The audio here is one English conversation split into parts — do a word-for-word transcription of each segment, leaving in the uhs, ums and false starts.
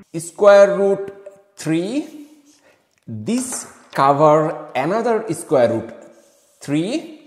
square root three, this cover another square root three,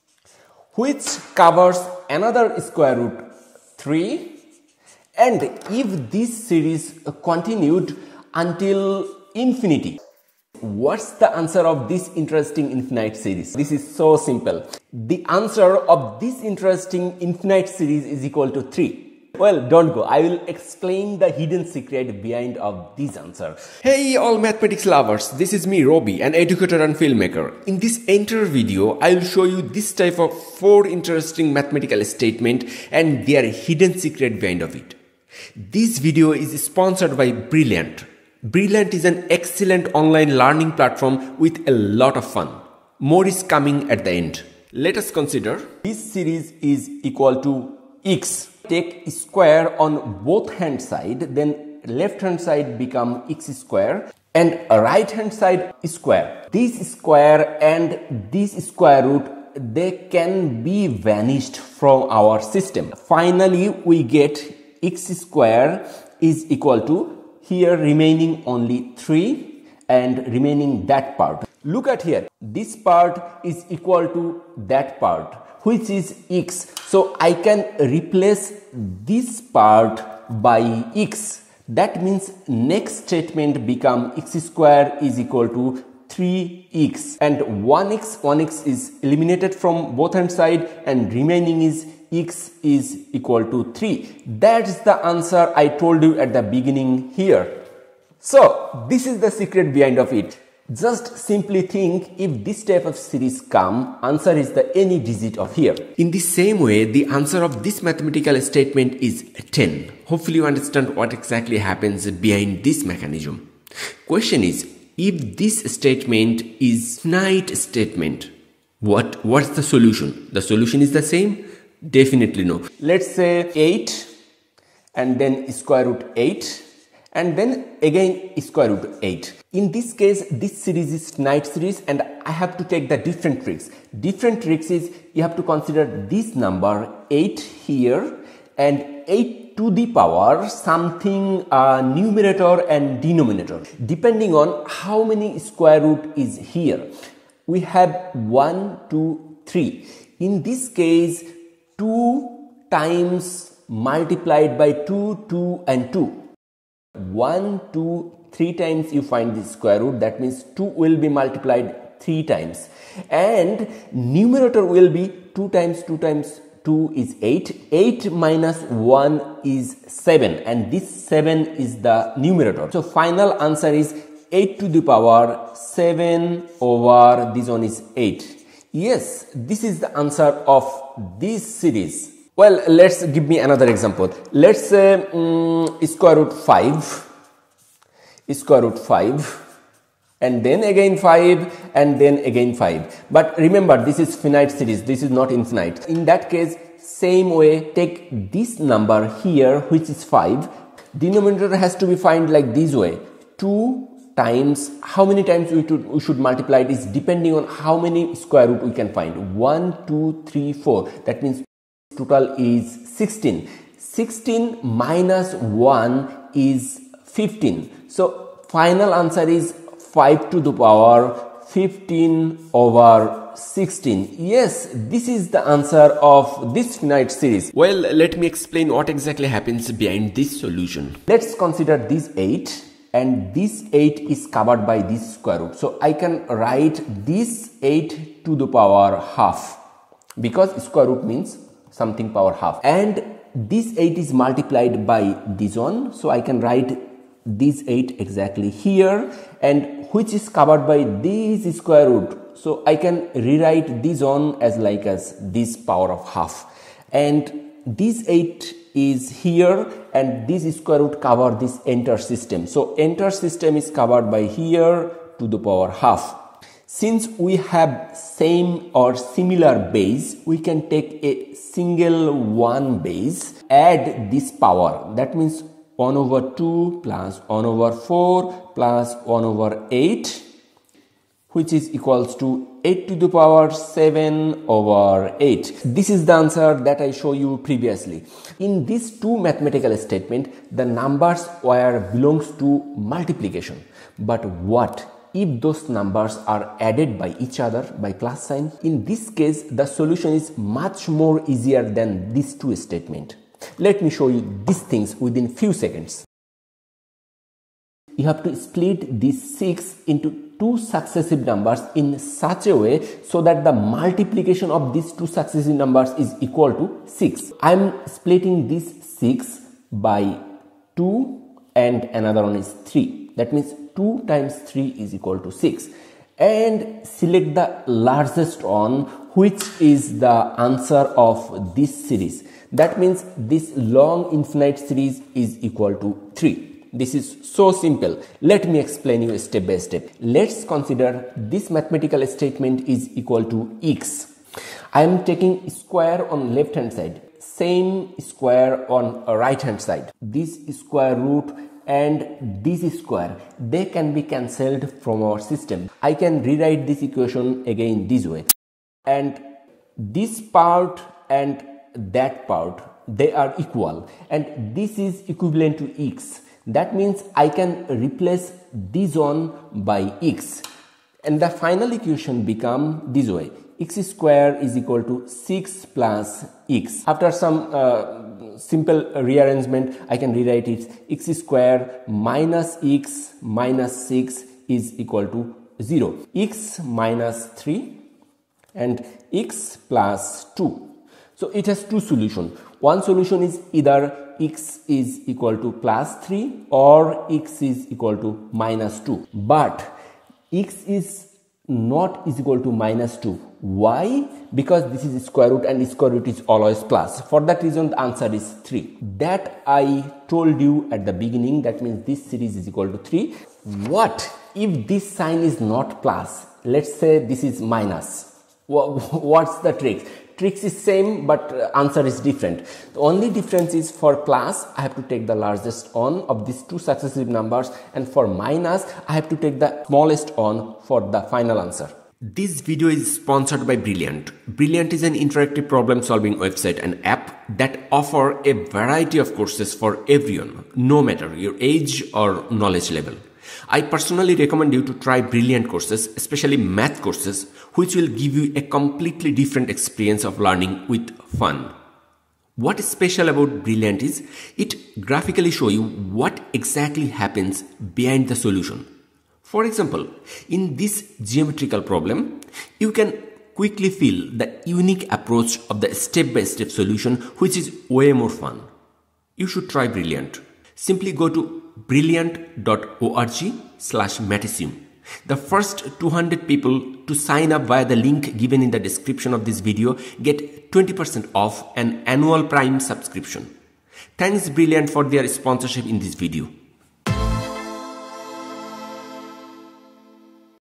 which covers another square root three, and if this series continued until infinity. What's the answer of this interesting infinite series? This is so simple. The answer of this interesting infinite series is equal to three. Well, don't go. I will explain the hidden secret behind of this answer. Hey all mathematics lovers, this is me Robbie, an educator and filmmaker. In this entire video, I will show you this type of four interesting mathematical statement and their hidden secret behind of it. This video is sponsored by Brilliant. Brilliant is an excellent online learning platform with a lot of fun. More is coming at the end. Let us consider this series is equal to x. Take square on both hand side, then left hand side become x square and right hand side square. This square and this square root, they can be vanished from our system. Finally, we get x square is equal to here remaining only three and remaining that part. Look at here, this part is equal to that part, which is x. So I can replace this part by x. That means next statement become x square is equal to three x, and one x, one x is eliminated from both hand side and remaining is x is equal to three. That's the answer I told you at the beginning here. So this is the secret behind of it. Just simply think, if this type of series come, answer is the any digit of here. In the same way, the answer of this mathematical statement is ten. Hopefully you understand what exactly happens behind this mechanism. Question is, if this statement is finite statement, what what's the solution? The solution is the same? Definitely no. Let's say eight and then square root eight and then again square root eight. In this case, this series is finite series and I have to take the different tricks. Different tricks is you have to consider this number eight here and eight to the power something uh, numerator and denominator. Depending on how many square root is here. We have one, two, three. In this case, two times multiplied by two, two and two. one, two, three times you find the square root. That means two will be multiplied three times. And numerator will be two times two times two is eight. eight minus one is seven. And this seven is the numerator. So final answer is eight to the power seven over this one is eight. Yes, this is the answer of this series. Well, let's give me another example. Let's say um, square root five, square root five, and then again five, and then again five. But remember, this is finite series. This is not infinite. In that case, same way, take this number here, which is five. Denominator has to be found like this way. two times, how many times we, to, we should multiply it is depending on how many square root we can find. one, two, three, four. That means total is sixteen. sixteen minus one is fifteen. So final answer is five to the power fifteen over sixteen. Yes, this is the answer of this finite series. Well, let me explain what exactly happens behind this solution. Let's consider this eight. And this eight is covered by this square root. So I can write this eight to the power half, because square root means something power half. And this eight is multiplied by this one. So I can write this eight exactly here, and which is covered by this square root. So I can rewrite this one as like as this power of half. And this eight is here and this square root cover this entire system. So entire system is covered by here to the power half. Since we have same or similar base, we can take a single one base, add this power. That means one over two plus one over four plus one over eight, which is equals to eight to the power seven over eight. This is the answer that I showed you previously. In these two mathematical statements, the numbers were belongs to multiplication. But what if those numbers are added by each other by plus sign? In this case, the solution is much more easier than these two statements. Let me show you these things within few seconds. You have to split this six into two successive numbers in such a way so that the multiplication of these two successive numbers is equal to six. I am splitting this six by two and another one is three. That means two times three is equal to six. And select the largest one, which is the answer of this series. That means this long infinite series is equal to three. This is so simple. Let me explain you step by step. Let's consider this mathematical statement is equal to x. I am taking square on left hand side, same square on right hand side. This square root and this square, they can be cancelled from our system. I can rewrite this equation again this way. And this part and that part, they are equal. And this is equivalent to x. That means I can replace this one by x. And the final equation become this way. X square is equal to six plus x. After some uh, simple rearrangement, I can rewrite it x square minus x minus six is equal to zero. X minus three and x plus two. So it has two solutions. One solution is either x is equal to plus three or x is equal to minus two. But x is not is equal to minus two. Why? Because this is square root and square root is always plus. For that reason, the answer is three. That I told you at the beginning. That means this series is equal to three. What if this sign is not plus? Let's say this is minus. What's the trick? Tricks is same, but answer is different. The only difference is for plus, I have to take the largest one of these two successive numbers, and for minus, I have to take the smallest one for the final answer. This video is sponsored by Brilliant. Brilliant is an interactive problem solving website and app that offer a variety of courses for everyone, no matter your age or knowledge level. I personally recommend you to try Brilliant courses, especially math courses, which will give you a completely different experience of learning with fun. What is special about Brilliant is it graphically shows you what exactly happens behind the solution. For example, in this geometrical problem, you can quickly feel the unique approach of the step-by-step solution, which is way more fun. You should try Brilliant. Simply go to brilliant dot org slash Matescium. The first two hundred people to sign up via the link given in the description of this video get twenty percent off an annual Prime subscription. Thanks Brilliant for their sponsorship in this video.